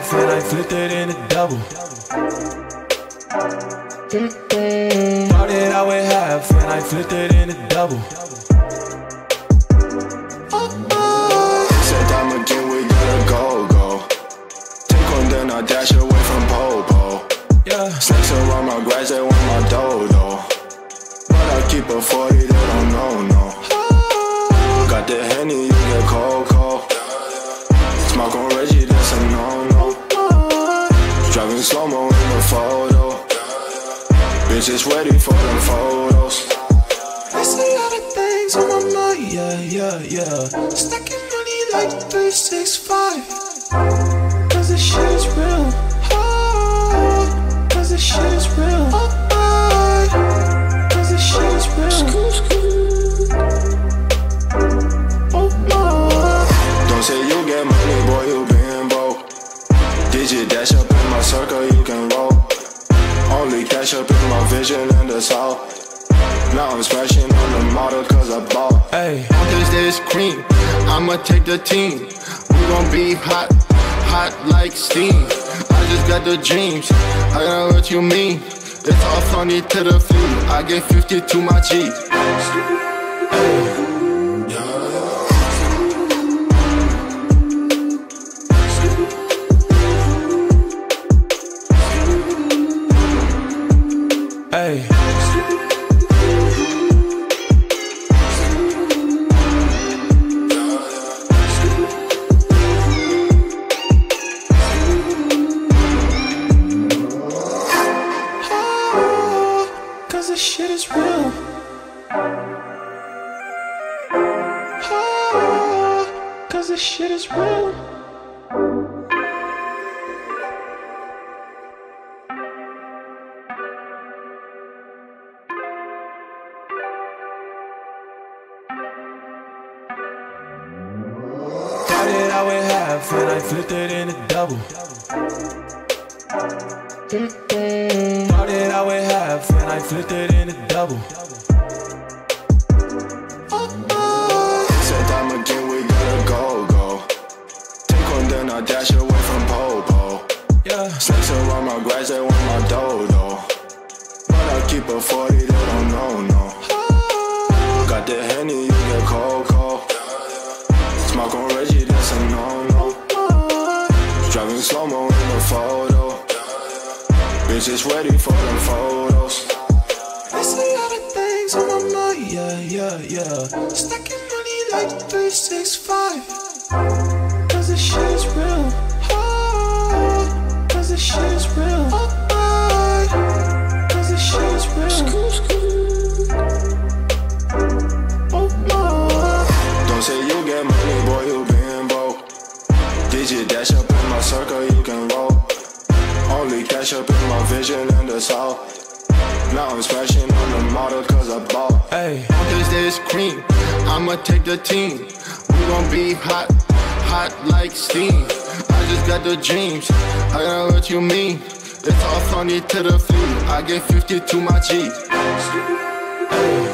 half and I flipped it in a double. Started out with half and I flipped it in a double. Said time again, we gotta go. Take one, then I dash away from Popo. Yeah. Snakes around my grass, they want my dodo. But I keep a 40, they don't know, no. Got the Henny, you get cold. Smoke on Reggie, that's a no-no. Driving slow-mo in the photo. Bitches ready for them photos. I see all the things on my mind, yeah. Stacking money like 365. Cause this shit is real. Cause this shit is real. Cause this shit is real. Don't say you get money, boy, you been broke. Digit dash up in my circle, you can roll. Only cash up in my vision in the south. Now I'm smashing on the model cause I bought. Hey, Cause there's cream, I'ma take the team. We gon' be hot like steam. I just got the dreams, I know what you mean. It's all funny to the feet, I get 50 to my G. hey. Cause this shit is real. Cause this shit is real. Started out with half and I flipped it in a double. Started out with half and I flipped it in a double. Said time again, we gotta go. Take one, then I dash away from Popo. Yeah. Snakes around my grass, they want my dodo. But I keep a 40, they don't know, no. Got the Henny, you get cold. Smoke on Reggie, that's a no-no. Driving slow-mo in the photo. Bitches ready for them photos. I see all the things on my mind, yeah. Stacking money like 365. Cause this shit is real. Cause this shit is real. Cause this shit is real. Don't say you get money, boy, you been broke. Digit dash up in my circle, you can roll. Only cash up in my vision in the south. Now I'm smashing on the model cause I bought. Hey, Cause there's cream, I'ma take the team. We gon' be hot like steam. I just got the dreams, I know what you mean. It's all funny to the feet, I get 50 to my G. hey.